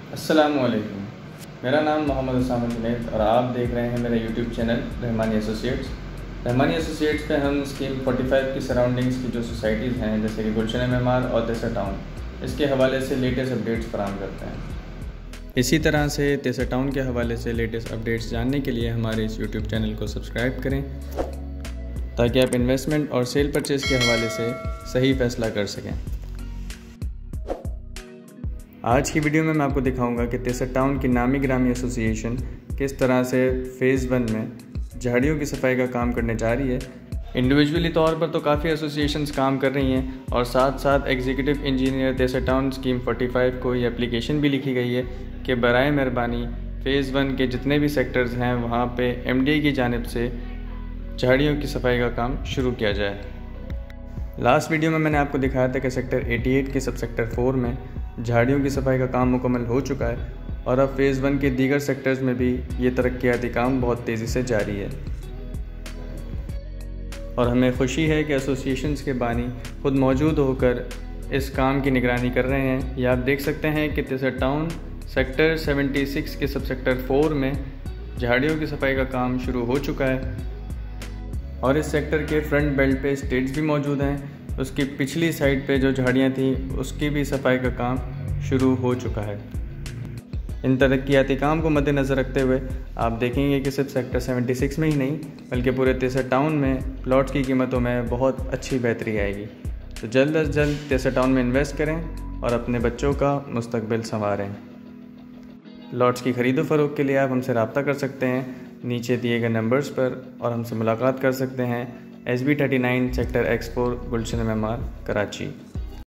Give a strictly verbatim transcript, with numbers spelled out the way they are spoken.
अस्सलामुअलैकुम। मेरा नाम मोहम्मद उसामा जुनैद और आप देख रहे हैं मेरा YouTube channel Rahmani associates. Rahmani associates पे हम स्कीम पैंतालीस की सराउंडिंग्स की जो सोसाइटीज़ हैं जैसे कि गुलशन मेमार और तेसर टाउन, इसके हवाले से लेटेस्ट अपडेट्स फराहम करते हैं। इसी तरह से तेसर टाउन के हवाले से लेटेस्ट अपडेट्स जानने के लिए हमारे इस यूट्यूब चैनल को सब्सक्राइब करें ताकि आप इन्वेस्टमेंट और सेल परचेज़ के हवाले से सही फ़ैसला कर सकें। आज की वीडियो में मैं आपको दिखाऊंगा कि तेसर टाउन की नामी ग्रामी एसोसिएशन किस तरह से फ़ेज़ वन में झाड़ियों की सफाई का काम करने जा रही है। इंडिविजुअली तौर पर तो काफ़ी एसोसिएशंस काम कर रही हैं और साथ साथ एग्जीक्यूटिव इंजीनियर तेसर टाउन स्कीम पैंतालीस को ये एप्लीकेशन भी लिखी गई है कि बराए मेहरबानी फ़ेज़ वन के जितने भी सेक्टर्स हैं वहाँ पे एमडीए की जानिब से झाड़ियों की सफाई का काम शुरू किया जाए। लास्ट वीडियो में मैंने आपको दिखाया था कि सेक्टर अठासी के सब सेक्टर फोर में झाड़ियों की सफाई का काम मुकम्मल हो चुका है और अब फ़ेज़ वन के दीगर सेक्टर्स में भी ये तरक्याती काम बहुत तेज़ी से जारी है और हमें खुशी है कि एसोसिएशंस के बानी खुद मौजूद होकर इस काम की निगरानी कर रहे हैं। ये आप देख सकते हैं कि तेसर टाउन सेक्टर छिहत्तर के सब सेक्टर फोर में झाड़ियों की सफाई का काम शुरू हो चुका है और इस सेक्टर के फ्रंट बेल्ट पे स्टेट्स भी मौजूद हैं। उसकी पिछली साइड पे जो झाड़ियाँ थी उसकी भी सफाई का काम शुरू हो चुका है। इन तरक्याती काम को मद्देनज़र रखते हुए आप देखेंगे कि सिर्फ सेक्टर छिहत्तर में ही नहीं बल्कि पूरे तेसर टाउन में प्लॉट्स की कीमतों में बहुत अच्छी बेहतरी आएगी। तो जल्द अज जल्द तेसर टाउन में इन्वेस्ट करें और अपने बच्चों का मुस्तकबिल संवारें। प्लॉट्स की खरीदो फरोख्त के लिए आप हमसे रब्ता कर सकते हैं नीचे दिए गए नंबर्स पर और हमसे मुलाकात कर सकते हैं। S B thirty nine sector X four Gulshan Maymar Karachi.